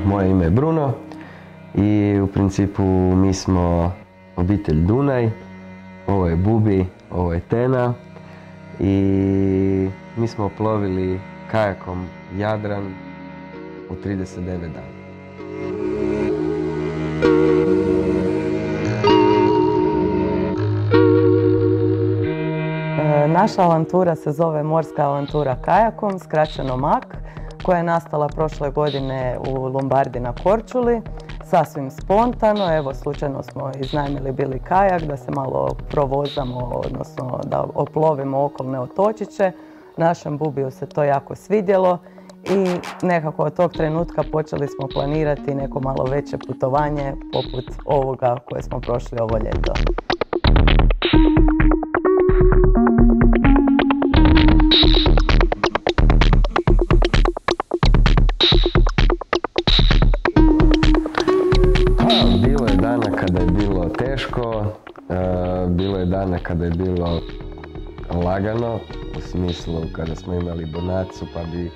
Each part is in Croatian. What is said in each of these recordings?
Moje ime je Bruno i u principu mi smo obitelj Dunaj, ovo je Bubi, ovo je Tena i mi smo plovili kajakom Jadran u 39 dana. Naša avantura se zove Morska avantura kajakom, skraćeno MAK, koja je nastala prošle godine u Lombardi na Korčuli. Sasvim spontano, evo slučajno smo iznajmili bili kajak da se malo provozamo, odnosno da oplovimo okolne otočiće. Našem Bubiju se to jako svidjelo i nekako od tog trenutka počeli smo planirati neko malo veće putovanje poput ovoga koje smo prošli ovo ljeto. Bilo je dana kada je bilo teško, bilo je dana kada je bilo lagano, u smislu kada smo imali bonacu pa bi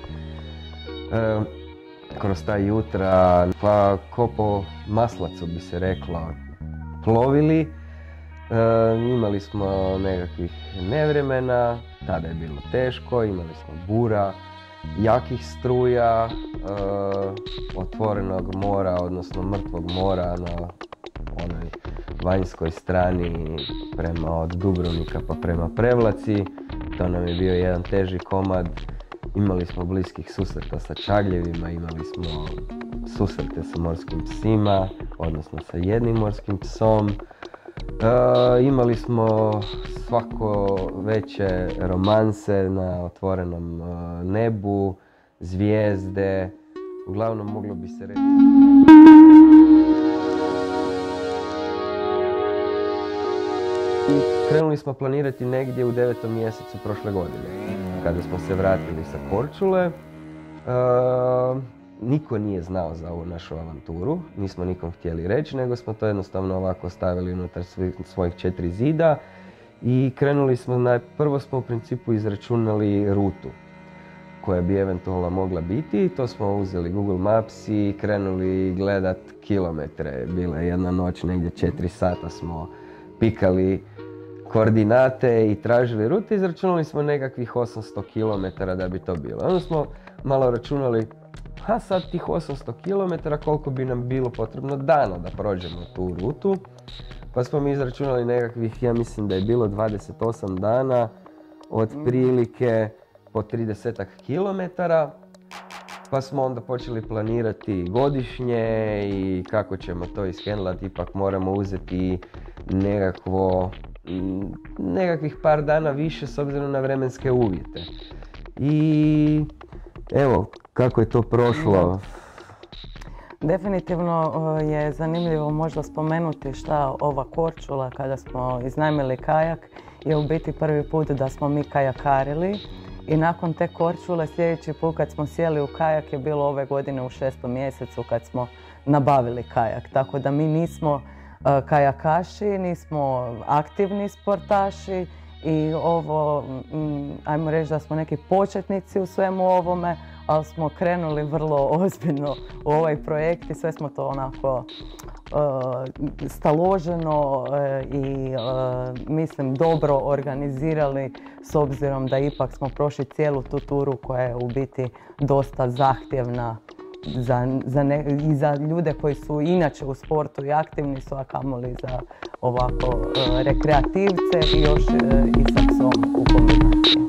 kroz ta jutra, pa ko po maslacu bi se reklo, plovili. Imali smo nekakvih nevremena, tada je bilo teško, imali smo bura, jakih struja, otvorenog mora, odnosno mrtvog mora na onoj vanjskoj strani od Dubrovnika pa prema Prevlaci. To nam je bio jedan teži komad. Imali smo bliskih susreta sa čagljevima, imali smo susrete sa morskim psima, odnosno sa jednim morskim psom. Imali smo svako veće romanse na otvorenom nebu, zvijezde, uglavnom moglo bi se reći. Krenuli smo planirati negdje u 9. mjesecu prošle godine, kada smo se vratili sa Korčule. Niko nije znao za ovu našu avanturu, nismo nikom htjeli reći, nego smo to jednostavno ovako stavili unutar svojih 4 zida i krenuli smo, prvo smo u principu izračunali rutu koja bi eventualno mogla biti. To smo uzeli Google Maps i krenuli gledat kilometre. Bila je jedna noć, negdje 4 sata smo pikali koordinate i tražili rute. Izračunali smo nekakvih 800 km da bi to bilo. Onda smo malo računali, sad tih 800 km koliko bi nam bilo potrebno dana da prođemo tu rutu. Pa smo mi izračunali nekakvih, ja mislim da je bilo 28 dana, otprilike po 30 km. Pa smo onda počeli planirati godišnje i kako ćemo to ishendlati. Ipak moramo uzeti nekakvih par dana više s obzirom na vremenske uvjete. I evo, kako je to prošlo? Definitivno je zanimljivo možda spomenuti šta ova Korčula, kada smo iznajmili kajak, je u biti prvi put da smo mi kajakarili. I nakon te Korčule sljedeći put kad smo sjeli u kajak je bilo ove godine u 6. mjesecu kad smo nabavili kajak. Tako da mi nismo kajakaši, nismo aktivni sportaši i ovo, ajmo reći da smo neki početnici u svemu ovome, ali smo krenuli vrlo ozbiljno u ovaj projekt i sve smo to onako staloženo i mislim dobro organizirali s obzirom da ipak smo prošli cijelu tu turu koja je u biti dosta zahtjevna i za ljude koji su inače u sportu i aktivni su, a kamoli za ovako rekreativce i još i sa psom u kombinaciji.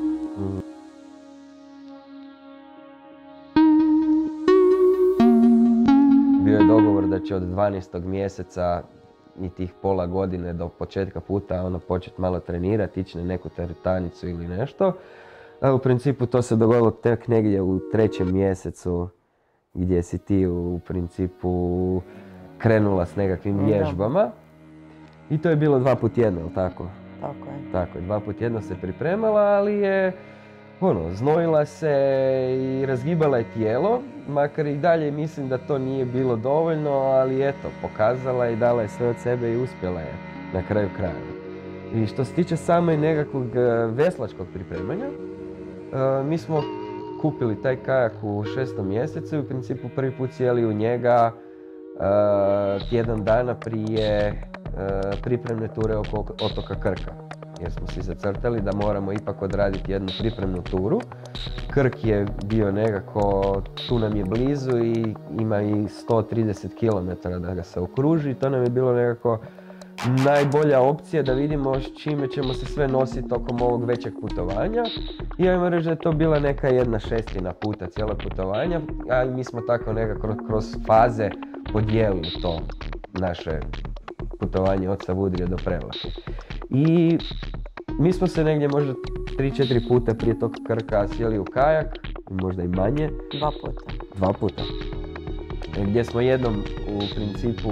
Bio je dogovor da će od 12. mjeseca i tih pola godine do početka puta početi malo trenirati, ići na neku teretanicu ili nešto. A u principu to se dogodilo tek negdje u 3. mjesecu gdje si ti u principu krenula s nekakvim vježbama. I to je bilo 2 puta tjedno, jel tako? Tako je. Tako je, 2 puta tjedno se pripremala, ali je znojila se i razgibala je tijelo, makar i dalje mislim da to nije bilo dovoljno, ali eto, pokazala i dala je sve od sebe i uspjela je na kraju krajeva. I što se tiče same nekakvog veslačkog pripremanja, mi smo kupili taj kajak u 6. mjesecu i u principu prvi put sjeli u njega tjedan dana prije pripremne ture oko otoka Krka. Jer smo si zacrtali da moramo ipak odraditi jednu pripremnu turu. Krk je bio nekako, tu nam je blizu i ima i 130 km da ga se okruži. To nam je bilo nekako najbolja opcija da vidimo s čime ćemo se sve nositi tokom ovog većeg putovanja. I ajmo reći da je to bila neka 1/6 puta cijela putovanja, ali mi smo tako nekako kroz faze podijelili to naše putovanje od Savudrije do Prevlake. I mi smo se negdje možda 3-4 puta prije tog Krka sjeli u kajak, možda i manje. 2 puta. 2 puta. Gdje smo jednom u principu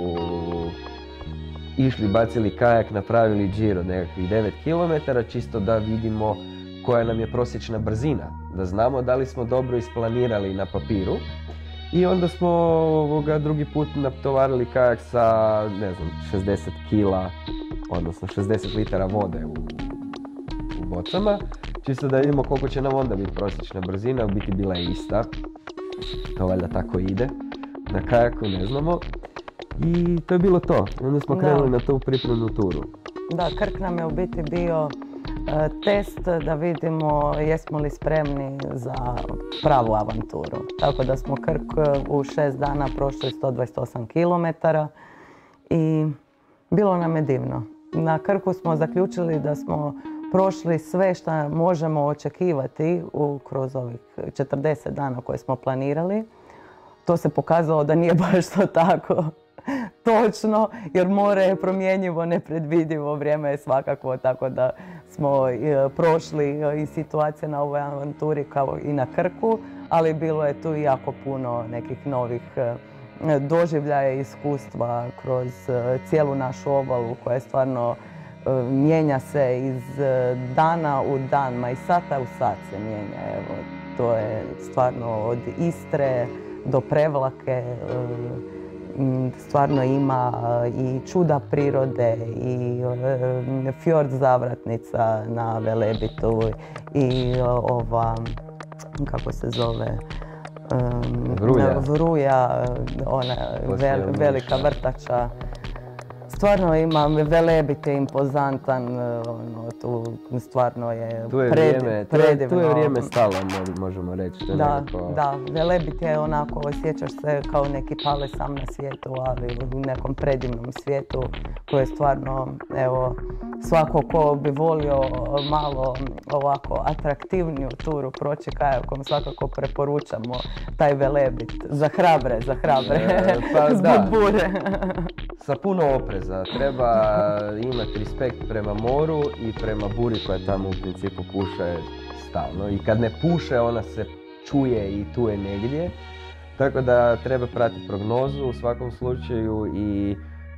išli, bacili kajak, napravili džir od nekakvih 9 km, čisto da vidimo koja nam je prosječna brzina, da znamo da li smo dobro isplanirali na papiru. I onda smo drugi put natovarili kajak sa, ne znam, 60 kila, odnosno 60 litara vode u bocama, čisto da vidimo koliko će nam onda biti prosječna brzina. U biti bila je ista, to valjda tako ide, na kajaku ne znamo. I to je bilo to, onda smo krenuli na tu pripremnu turu. Da, Krk nam je u biti bio test da vidimo jesmo li spremni za pravu avanturu. Tako da smo Krk u 6 dana prošli 128 km i bilo nam je divno. Na Krku smo zaključili da smo prošli sve što možemo očekivati kroz ovih 40 dana koje smo planirali. To se pokazalo da nije baš to tako točno, jer more je promjenjivo, nepredvidivo, vrijeme je svakako, tako da smo prošli i situacije na ovoj avanturi kao i na Krku, ali bilo je tu jako puno nekih novih doživljaja i iskustva kroz cijelu našu obalu koja je stvarno mijenja se iz dana u dan, ma i sata u sat se mijenja. Evo, to je stvarno od Istre do Prevlake, stvarno ima i čuda prirode i fjord zavratnica na Velebitu i ova, kako se zove, Vruja, ona velika vrtača. Stvarno ima, Velebit je impozantan, tu stvarno je predivno. Tu je vrijeme stalo, možemo reći. Da, Velebit je onako, osjećaš se kao neki pale sam na svijetu, ali u nekom predivnom svijetu koji je stvarno, evo, svako ko bi volio malo ovako atraktivniju turu proći kajakom, svakako preporučamo taj Velebit. Za hrabre. Zbog bure. Sa puno opreza. Treba imati respekt prema moru i prema buri koja tamo u principu puše stalno. I kad ne puše, ona se čuje i tu je negdje. Tako da treba pratiti prognozu u svakom slučaju i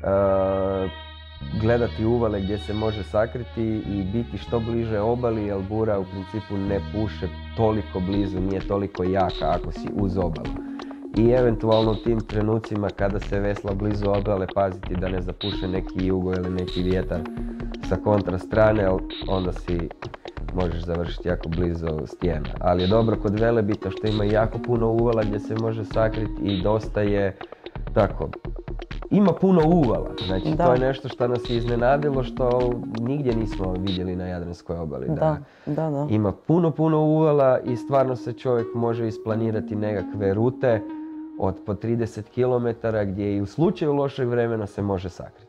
gledati uvale gdje se može sakriti i biti što bliže obali, jer bura u principu ne puše toliko blizu, nije toliko jaka ako si uz obalu. I eventualno u tim trenucima kada se vesla blizu obale paziti da ne zapuše neki jugo ili neki vjetar sa kontra strane, onda si možeš završiti jako blizu stijena. Ali je dobro kod Velebita što ima jako puno uvala gdje se može sakriti i dosta je tako. Ima puno uvala, znači to je nešto što nas je iznenadilo što nigdje nismo vidjeli na Jadranskoj obali. Da. Ima puno uvala i stvarno se čovjek može isplanirati nekakve rute od po 30 km gdje i u slučaju lošeg vremena se može sakriti.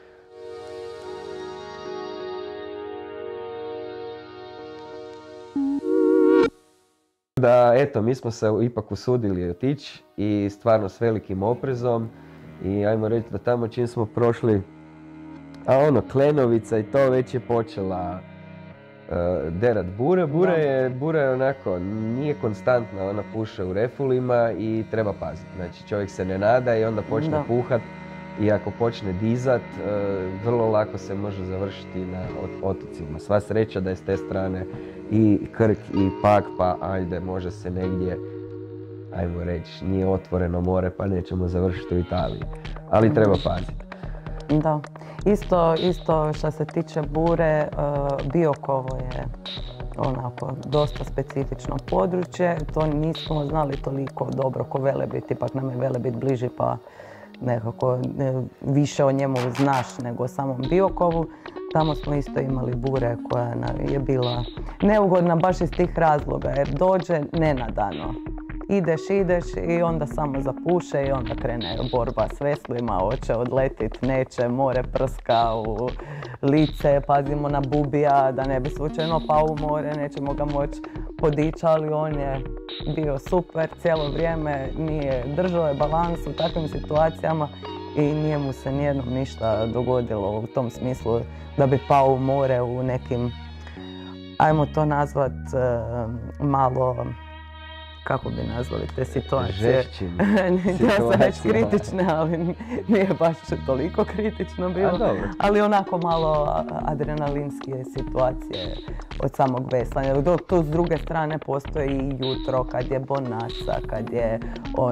Da, eto, mi smo se ipak usudili otići i stvarno s velikim oprezom i ajmo reći da tamo čim smo prošli, Klenovica i to već je počela derat bure. Bura je onako, nije konstantna, ona puše u refulima i treba paziti. Znači čovjek se ne nada i onda počne puhat i ako počne dizat, vrlo lako se može završiti na otocima. Sva sreća da je s te strane i Krk i Pag, pa ajde može se negdje, ajmo reći, nije otvoreno more pa nećemo završiti u Italiji, ali treba paziti. Da. Isto što se tiče bure, Biokovo je onako dosta specifično područje. To nismo znali toliko dobro ko Velebit, ipak nam je Velebit bliži pa nekako više o njemu znaš nego o samom Biokovu. Tamo smo isto imali bure koja je bila neugodna baš iz tih razloga jer dođe nenadano. Ideš i onda samo zapuše i onda krene borba s veslima, hoće odletit, neće, more prska u lice, pazimo na bubija da ne bi slučajno pao u more, nećemo ga moći podići, ali on je bio super cijelo vrijeme, držao je balans u takvim situacijama i nije mu se nijednom ništa dogodilo u tom smislu da bi pao u more u nekim, ajmo to nazvat malo, kako bi nazvali te situacije? Žešćim Ja sam već kritične, ali nije baš toliko kritično bilo. Ali onako malo adrenalinske situacije od samog veslanja. Dok tu s druge strane postoji i jutro kad je bonanza, kad je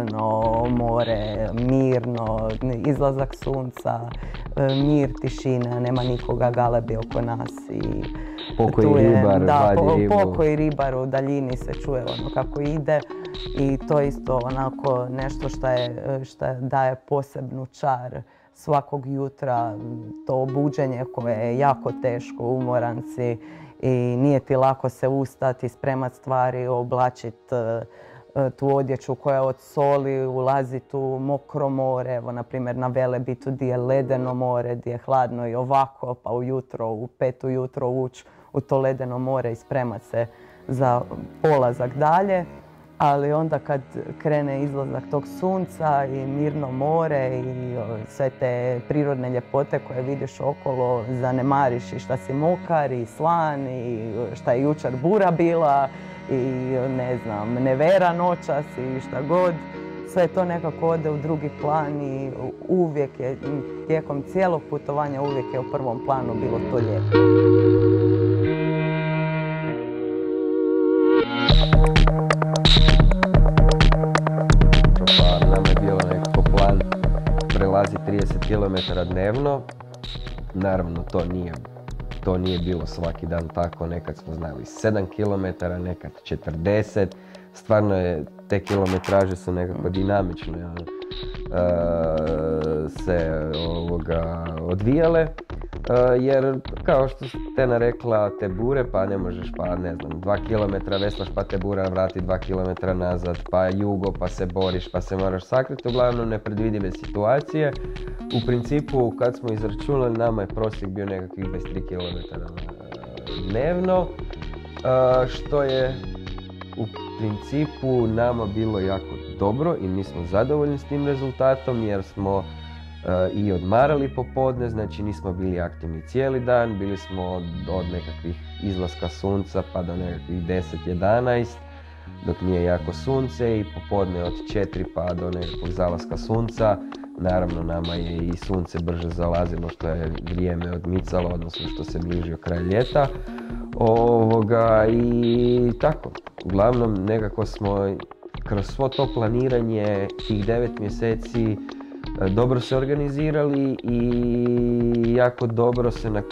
more mirno, izlazak sunca, mir, tišina, nema nikoga, galebi oko nas. Pokoj ribar, vadi ribu. Pokoj ribar, u daljini se čuje kako ide i to je isto onako nešto što daje posebnu čar svakog jutra, to obuđenje koje je jako teško, umoran si i nije ti lako se ustati, spremat stvari, oblačiti tu odjeću koja je od soli, ulaziti u mokro more, evo na primjer na Velebitu gdje je ledeno more, gdje je hladno i ovako, pa ujutro, u 5 ujutro ući u to ledeno more i spremat se za polazak dalje. Ali onda kad krene izlazak tog sunca i mirno more i sve te prirodne ljepote koje vidiš okolo, zanemariš i šta si mokar i slan i šta je jučer bura bila i ne znam, nevera noćas i šta god. Sve to nekako ode u drugi plan i uvijek je, tijekom cijelog putovanja uvijek je u prvom planu bilo to lijepo. Prelazi 30 km dnevno. Naravno, to nije bilo svaki dan tako. Nekad smo znali 7 km, nekad 40. Stvarno je, te kilometraže su nekako dinamično se odvijale. Jer kao što Tena rekla, te bure, pa ne možeš, pa ne znam, 2 km veslaš pa te bura vrati 2 km nazad, pa jugo, pa se boriš, pa se moraš sakriti, uglavnom nepredvidive situacije. U principu, kad smo izračunali, nama je prosjek bio nekakvih 23 km dnevno, što je u principu nama bilo jako dobro i mi smo zadovoljni s tim rezultatom jer smo i odmarali popodne, znači nismo bili aktivni cijeli dan, bili smo od nekakvih izlaska sunca pa do nekakvih 10-11 dok nije jako sunce i popodne od 4 pa do nekakvog zalaska sunca. Naravno nama je i sunce brže zalazilo što je vrijeme odmicalo, odnosno što se bližio kraj ljeta. I tako, uglavnom nekako smo kroz svo to planiranje tih 9 mjeseci dobro se organizirali i jako dobro se na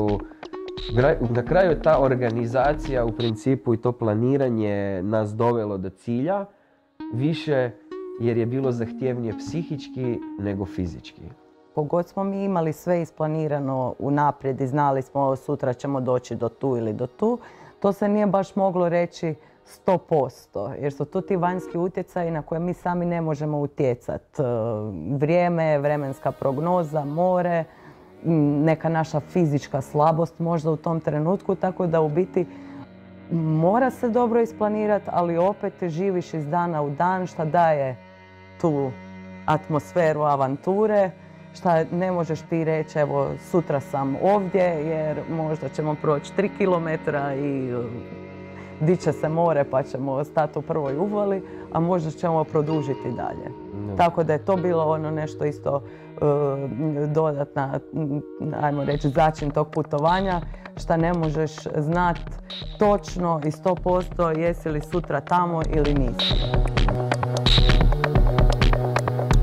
kraju je ta organizacija u principu i to planiranje nas dovelo do cilja više jer je bilo zahtjevnije psihički nego fizički. Kogod smo mi imali sve isplanirano unaprijed i znali smo sutra ćemo doći do tu ili do tu, to se nije baš moglo reći 100%, jer su tu ti vanjski utjecaji na koje mi sami ne možemo utjecati. Vrijeme, vremenska prognoza, more, neka naša fizička slabost možda u tom trenutku, tako da u biti mora se dobro isplanirati, ali opet živiš iz dana u dan, šta daje tu atmosferu avanture, šta ne možeš ti reći evo sutra sam ovdje jer možda ćemo proći 3 km i diće se more pa ćemo stati u prvoj uvali, a možda ćemo produžiti dalje. Tako da je to bilo ono nešto isto dodatna, ajmo reći, začin tog putovanja, šta ne možeš znati točno i 100% jesi li sutra tamo ili nisi.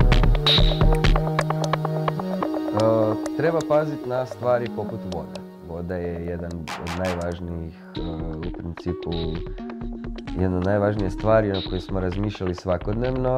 Treba paziti na stvari poput vode. voda je jedan od najvažnijih, u principu, jedna od najvažnije stvari na koje smo razmišljali svakodnevno.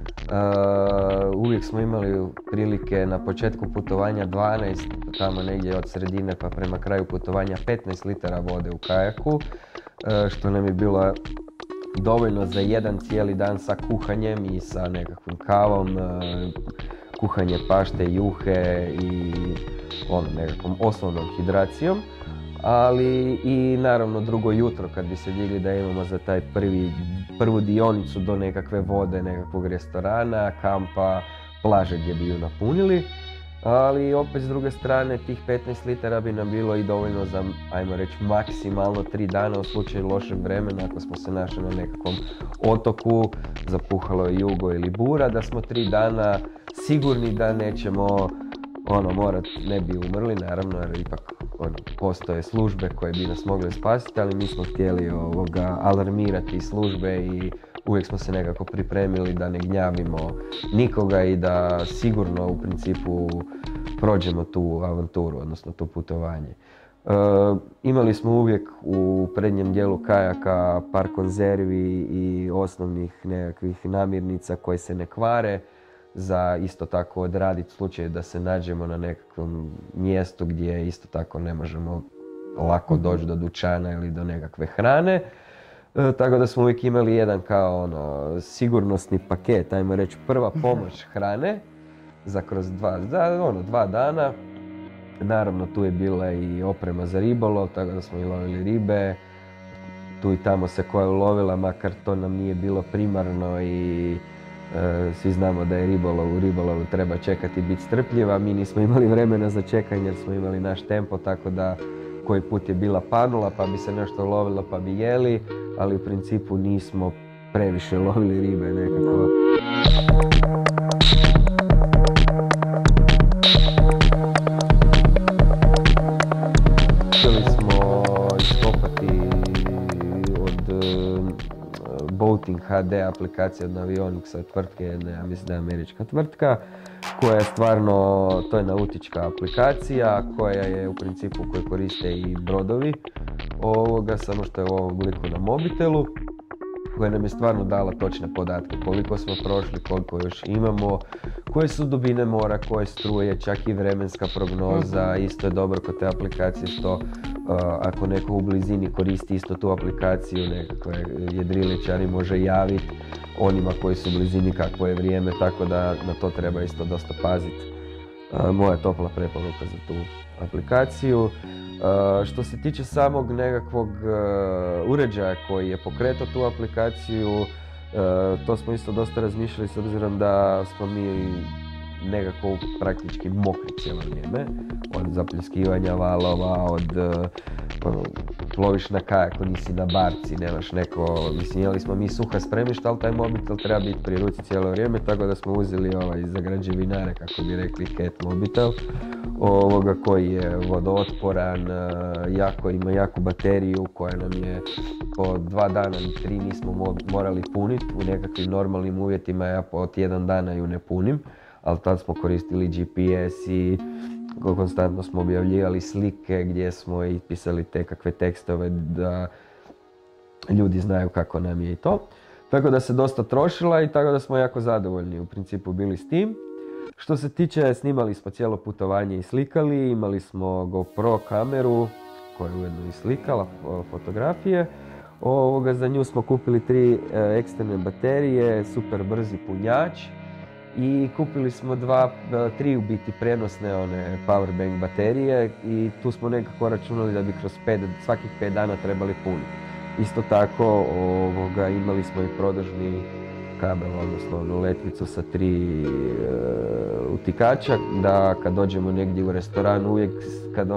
Uvijek smo imali prilike na početku putovanja 12, tamo negdje od sredine pa prema kraju putovanja 15 litara vode u kajaku, što nam je bilo dovoljno za jedan cijeli dan sa kuhanjem i sa nekakvom kavom, kuhanje pašte, juhe i nekakvom osnovnom hidracijom. Ali i naravno drugo jutro kad bi se digli da imamo za taj prvu dionicu do nekakve vode, nekakvog restorana, kampa, plaže gdje bi ju napunili. Ali opet s druge strane tih 15 litara bi nam bilo i dovoljno za, ajmo reći, maksimalno 3 dana u slučaju lošeg vremena ako smo se našli na nekakvom otoku, zapuhalo je jugo ili bura, da smo 3 dana sigurni da nećemo ne bi umrli, naravno, jer ipak postoje službe koje bi nas mogle spasiti, ali nismo htjeli alarmirati službe i uvijek smo se nekako pripremili da ne gnjavimo nikoga i da sigurno u principu prođemo tu avanturu, odnosno to putovanje. Imali smo uvijek u prednjem dijelu kajaka par konzervi i osnovnih nekakvih namirnica koje se ne kvare, za isto tako odraditi slučaj da se nađemo na nekakvom mjestu gdje isto tako ne možemo lako doći do dućana ili do nekakve hrane. Tako da smo uvijek imali jedan kao sigurnosni paket, ajmo reći prva pomoć hrane za kroz 2 dana. Naravno tu je bila i oprema za ribolov, tako da smo i lovili ribe. Tu i tamo se koja je ulovila, makar to nam nije bilo primarno i svi znamo da je u ribolovu treba čekati i biti strpljiva. Mi nismo imali vremena za čekanje jer smo imali naš tempo, tako da koji put je bila panula pa bi se nešto lovilo pa bi jeli, ali u principu nismo previše lovili ribe nekako. Htjeli smo iskopati od Boating HD aplikacija od Navionixa, tvrtke jedne, ja mislim da je američka tvrtka, koja je stvarno, to je nautička aplikacija koja je u principu koju koriste i brodovi samo što je u ovom obliku na mobitelu, koja nam je stvarno dala točne podatke koliko smo prošli, koliko još imamo, koje su dubine mora, koje struje, čak i vremenska prognoza. Isto je dobro kod te aplikacije što ako neko u blizini koristi isto tu aplikaciju, nekakve jedriličari može javiti onima koji su u blizini kakvo je vrijeme, tako da na to treba isto dosta paziti. Moja topla preporuka za tu aplikaciju. Što se tiče samog nekakvog uređaja koji je pokretao tu aplikaciju, to smo isto dosta razmišljali s obzirom da smo mi nekako praktički mokri cijelo vrijeme. Od zapljuskivanja valova, ploviš na kajaku, nisi na barci, nemaš jeli smo mi suha spremišta, ali taj mobitel treba biti pri ruci cijelo vrijeme, tako da smo uzeli za građevinare, kako bi rekli, Cat mobitel, koji je vodootporan, ima jaku bateriju koja nam je po 2 dana ni 3 nismo morali puniti. U nekakvim normalnim uvjetima ja po tjedan dana ju ne punim, ali tad smo koristili GPS i konstantno smo objavljivali slike gdje smo i pisali te kakve tekstove da ljudi znaju kako nam je i to. Tako da se dosta trošila i tako da smo jako zadovoljni u principu bili s tim. Što se tiče, snimali smo cijelo putovanje i slikali, imali smo GoPro kameru koja je ujedno i slikala fotografije. Za nju smo kupili 3 eksterne baterije, super brzi punjač. I kupili smo 3 u biti prenosne powerbank baterije i tu smo nekako računali da bi kroz svakih 5 dana trebali puniti. Isto tako imali smo i produžni kabel, odnosno letvicu sa 3 utikača, da kad dođemo negdje u restoran uvijek kad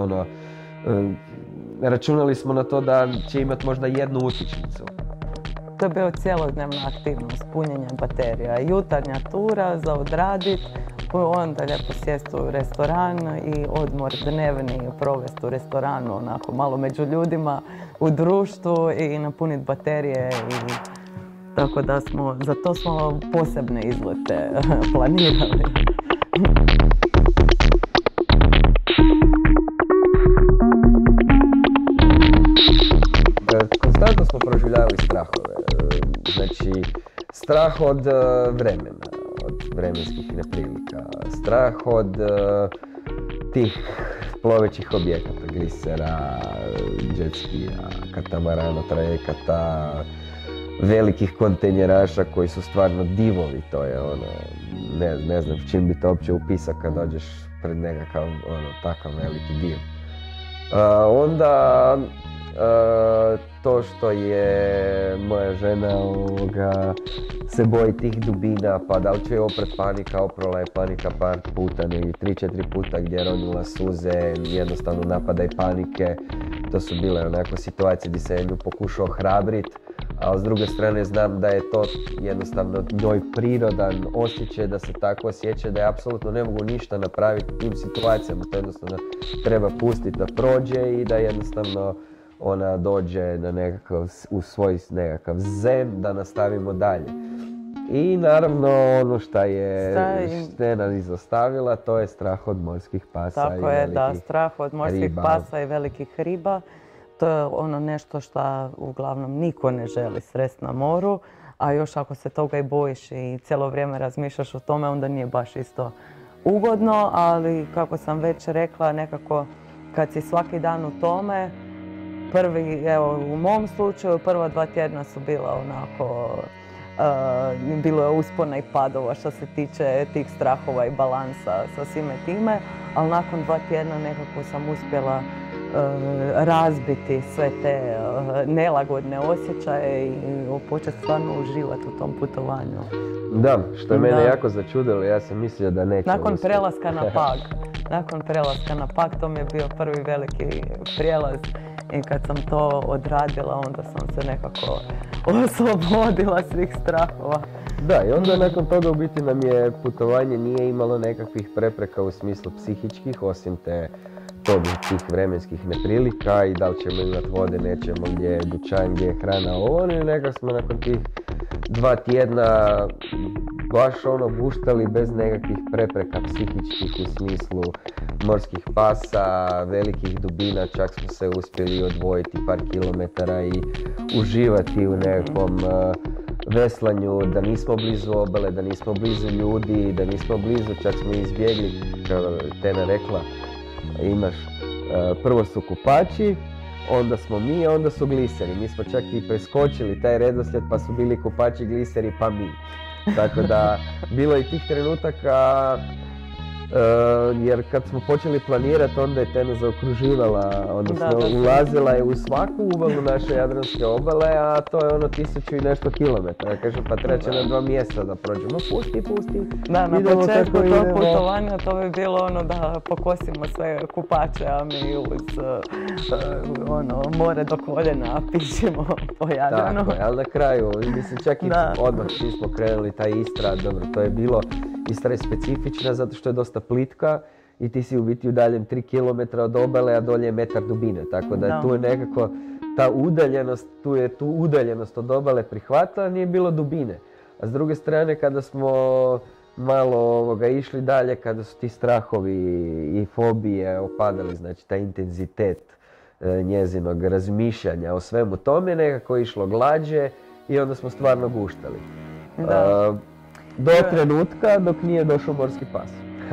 računali smo na to da će imati možda jednu utičnicu. To je bio cijelodnevna aktivnost, punjenje baterija, jutarnja tura za odradit, onda lijepo sjesti u restoran i odmor dnevni provesti u restoranu, onako malo među ljudima, u društvu i napuniti baterije. Tako da za to smo posebne izlete planirali. konstantno smo proživljavali strahove. Znači, strah od vremena, od vremenskih neprilika, strah od tih plovećih objekata, glisera, džetskija, katamarana, trajekata, velikih kontejneraša koji su stvarno divovi, to je ono, ne znam čim bi to uopće upisao kad dođeš pred nekakav takav veliki div. Onda to što je moja žena se boji tih dubina, pa da li će je opret panika, oprala je panika par puta, negdje 3-4 puta gdje je ronila suze, jednostavno napadaj panike. To su bile onako situacije gdje se nju pokušao ohrabrit, a s druge strane znam da je to jednostavno njoj prirodan osjećaj da se tako osjeća, da je apsolutno ne mogu ništa napraviti u tim situacijama. To jednostavno treba pustiti da prođe i da jednostavno ona dođe na u svoj nekakav zen, da nastavimo dalje. I naravno ono što je Stena izostavila, to je strah od morskih pasa i velikih riba. Tako je, da, strah od morskih pasa i velikih riba. To je ono nešto što uglavnom niko ne želi sresti na moru, a još ako se toga i bojiš i cijelo vrijeme razmišljaš o tome, onda nije baš isto ugodno, ali kako sam već rekla, nekako kad si svaki dan u tome, u mom slučaju prva 2 tjedna su bila onako, bilo je uspona i padova što se tiče tih strahova i balansa sa svime time, ali nakon 2 tjedna nekako sam uspjela razbiti sve te nelagodne osjećaje i početi stvarno uživati u tom putovanju. Da, što je mene jako začudilo, ja sam mislio da neće Nakon prelaska na Pag. Nakon prelaska na Pag, to mi je bio prvi veliki prijelaz i kad sam to odradila, onda sam se nekako oslobodila svih strahova. Da, i onda nakon toga u biti nam je putovanje nije imalo nekakvih prepreka u smislu psihičkih, osim tih vremenskih neprilika i da li ćemo imati vode, nećemo, gdje je dućan, gdje je hrana, i nekako smo nakon tih 2 tjedna baš guštali bez nekakvih prepreka psihičkih u smislu morskih pasa, velikih dubina, čak smo se uspjeli odvojiti par kilometara i uživati u nekakvom veslanju, da nismo blizu obale, da nismo blizu ljudi, da nismo blizu, čak smo izbjegli, kao Tena rekla, imaš, prvo su kupači, onda smo mi, onda su gliseri. Mi smo čak i preskočili taj redoslijed pa su bili kupači, gliseri pa mi. Tako da bilo je tih trenutaka, jer kad smo počeli planirati, onda je Tena zaokruživala, odnosno ulazila je u svaku uvalu naše Jadranske obale, a to je 1000 i nešto kilometara. Kažem, pa treba će na 2 mjeseca da prođemo. Pusti. Da, na početku tog putovanja to bi bilo da pokosimo sve kupače, a mi uz more do koljena pišemo po Jadranu. Tako je, ali na kraju, mislim, čak i odmah svi smo krenuli, ta Istra, dobro, to je bilo, Istra je specifična zato što je dosta plitka i ti si u biti udaljen 3 km od obale, a dolje je metar dubine. Tako da tu je nekako ta udaljenost, tu udaljenost od obale prihvatila, nije bilo dubine. A s druge strane, kada smo malo išli dalje, kada su ti strahovi i fobije opadali, znači taj intenzitet njezinog razmišljanja o svemu tome, nekako je išlo glađe i onda smo stvarno guštali. Do trenutka dok nije došao morski pas.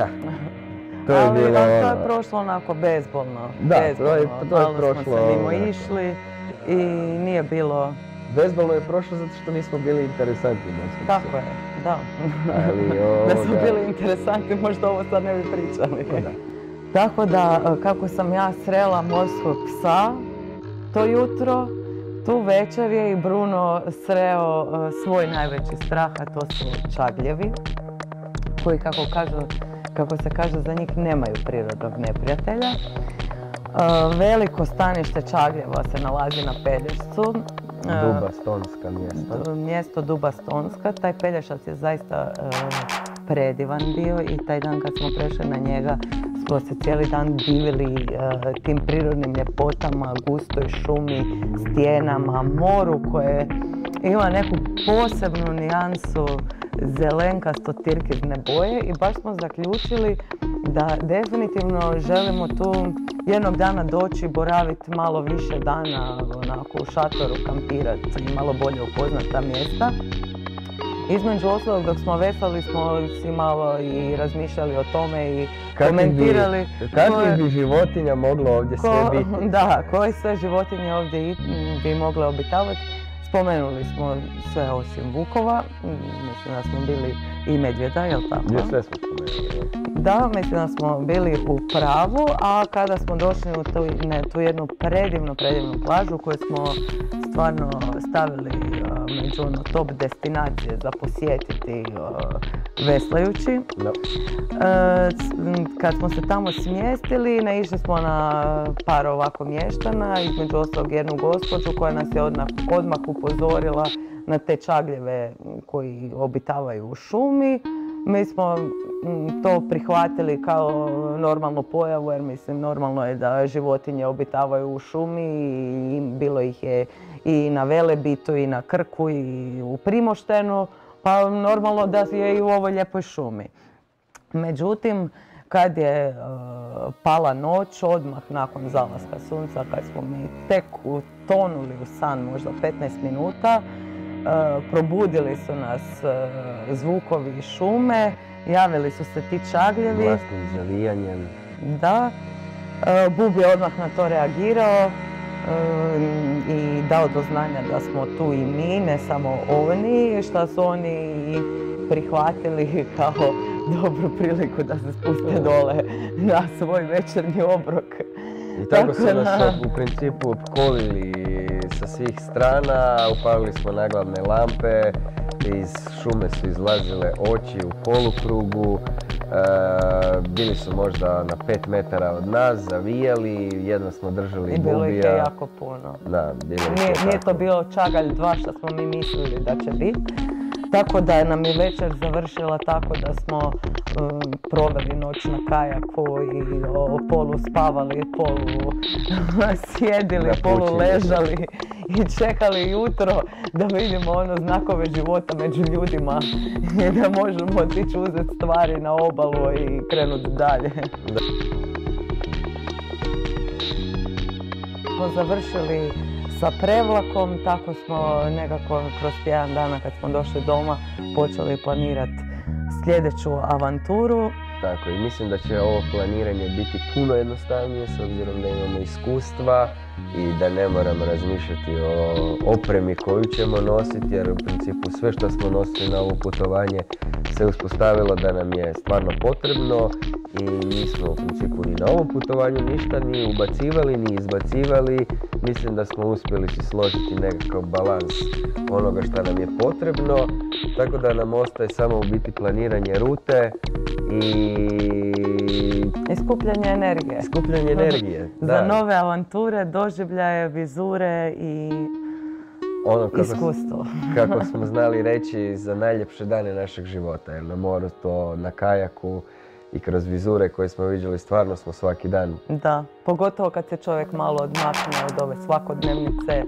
To je prošlo onako bezbolno. Da, to je prošlo. Malo smo se mimo išli i nije bilo... Bezbolno je prošlo zato što nismo bili interesantni. Tako je, da. Da smo bili interesantni, možda ovo sad ne bi pričali. Tako da, kako sam ja srela morskog psa to jutro, tu večer je i Bruno sreo svoj najveći strah, a to su čagljevi, koji, kako se kaže, za njih nemaju prirodnog neprijatelja. Veliko stanište čagljeva se nalazi na Pelješcu. Duba Stonska mjesto. Mjesto Duba Stonska. Taj Pelješac je zaista predivan bio i taj dan kad smo prešli na njega smo se cijeli dan divili tim prirodnim ljepotama, gustoj šumi, stijenama, moru koje ima neku posebnu nijansu zelenkasto tirkizne boje i baš smo zaključili Da, definitivno želimo tu jednog dana doći, boraviti malo više dana onako u šatoru, kampirati i malo bolje upoznati ta mjesta. Između ostalog, dok smo veslali smo si malo i razmišljali o tome i komentirali kakvih bi životinja moglo ovdje sve biti. Da, koje sve životinje ovdje bi mogle obitavati. Spomenuli smo sve osim vukova, mislim da smo bili i medvjeda, jel tako? Ja, sve smo spomenuli. Da, mislim da smo bili u pravu, a kada smo došli u tu jednu predivnu plažu koju smo stvarno stavili među top destinacije za posjetiti veslajući. No. Kad smo se tamo smjestili, naišli smo na par ovako mještana, između ostalog jednu gospođu koja nas je odmah upozorila na te čagljeve koji obitavaju u šumi. Mi smo to prihvatili kao normalnu pojavu, jer mislim normalno je da životinje obitavaju u šumi i bilo ih je i na Velebitu i na Krku i u Primoštenu, pa normalno da je i u ovoj lijepoj šumi. Međutim, kad je pala noć, odmah nakon zalaska sunca, kad smo mi tek utonuli u san možda 15 minuta, probudili su nas zvukovi iz šume, javili su se ti čagljevi. Glasnim zavijanjem. Da. Bub je odmah na to reagirao i dao do znanja da smo tu i mi, ne samo oni, što su oni prihvatili kao dobru priliku da se spuste dole na svoj večernji obrok. I tako su nas u principu opkolili sa svih strana, upalili smo naglavne lampe, iz šume su izlazile oči u polukrugu, bili su možda na 5 metara od nas, zavijali, jedno smo držali bubija. I bilo ih je jako puno. Da, nije to bilo čagalj 2 što smo mi mislili da će biti. Tako da nam je večer završila tako da smo proveli noć na kajaku i polu spavali, polu sjedili, polu ležali i čekali jutro da vidimo znakove života među ljudima i da možemo otići uzeti stvari na obalu i krenuti dalje. Smo završili sa prevlakom, tako smo nekako kroz tjedan dana kad smo došli doma počeli planirati sljedeću avanturu. Tako, i mislim da će ovo planiranje biti puno jednostavnije s obzirom da imamo iskustva i da ne moramo razmišljati o opremi koju ćemo nositi, jer u principu sve što smo nosili na ovo putovanje se uspostavilo da nam je stvarno potrebno i nismo u principu ni na ovom putovanju ništa ni ubacivali ni izbacivali. Mislim da smo uspjeli si složiti nekakav balans onoga što nam je potrebno, tako da nam ostaje samo u biti planiranje rute i skupljanje energije. Skupljanje energije, da. Za nove avanture, doživljaje, vizure i iskustvo. Kako smo znali reći, za najljepše dane našeg života, jer na moru to, na kajaku i kroz vizure koje smo vidjeli, stvarno smo svaki dan. Da, pogotovo kad se čovjek malo odmakne od ove svakodnevnice.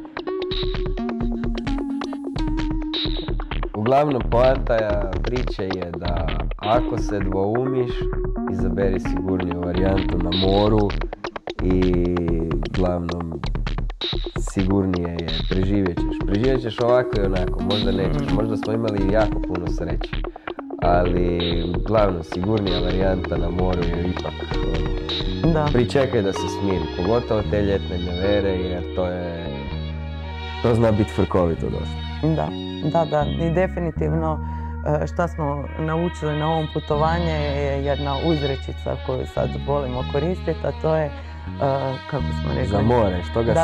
Uglavnom, poanta priče je da ako se dvoumiš, izaberi sigurniju varijantu na moru i uglavnom sigurnije je, preživjet ćeš ovako i onako, možda nećeš, možda smo imali jako puno sreće, ali uglavnom sigurnija varijanta na moru je ipak pričekaj da se smiri, pogotovo te ljetne nevere, jer to zna biti frkovito dosta. Da, i definitivno šta smo naučili na ovom putovanju je jedna uzrečica koju sad volimo koristiti, a to je, kako smo rekli, za more, što ga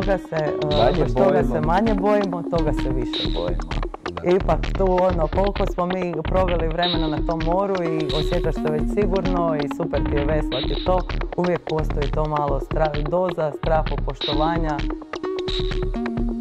se manje bojimo, toga se više bojimo. Ipak tu koliko smo mi proveli vremena na tom moru i osjećaš se već sigurno i super ti je veslati to, uvijek postoji to malo doza strahopoštovanja.